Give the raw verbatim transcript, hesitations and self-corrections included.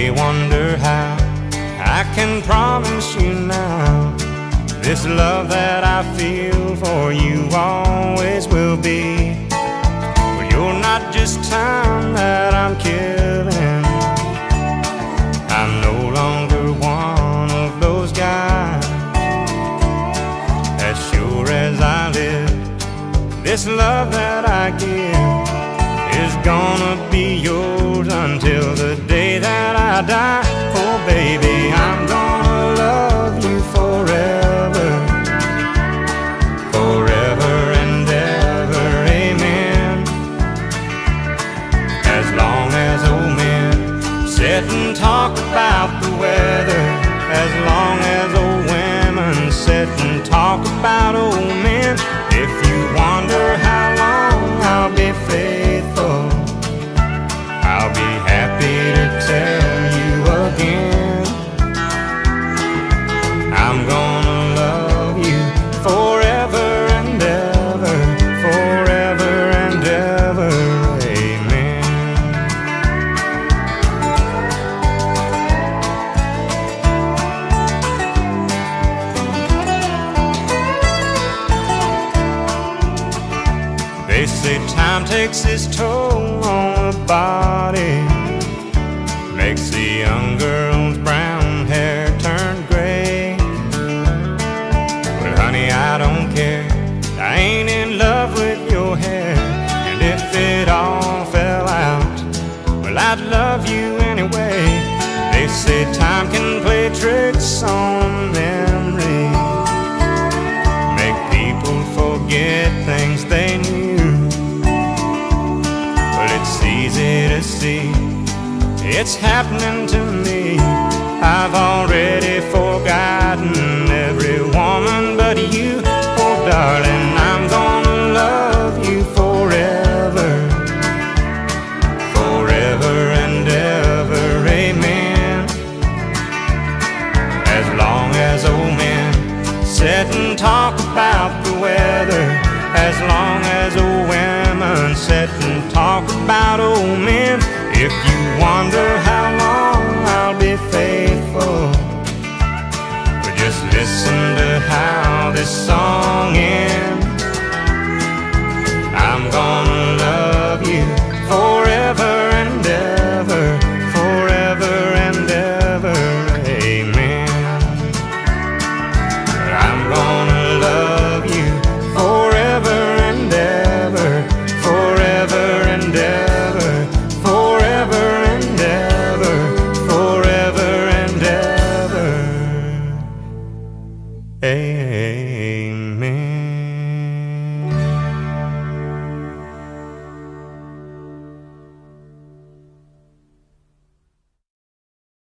may wonder how I can promise you now, this love that I feel for you always will be. But you're not just time that I'm killing, I'm no longer one of those guys. As sure as I live, this love that I give is gonna be yours until the day that I die. Oh baby, I'm gonna love you forever, forever and ever, amen. As long as old men sit and talk about the weather, as long as old women sit and talk about old men. If you wonder how long I'll be faithful, I'll be happy to tell you again, I'm gonna love you forever and ever, forever and ever, amen. They say time takes its toll on the body, makes the young girl's brown hair turn gray. Well honey, I don't care, I ain't in love with your hair. And if it all fell out, well I'd love you anyway. They say time can play tricks on memory, make people forget things they knew. It's easy to see, it's happening to me. I've already forgotten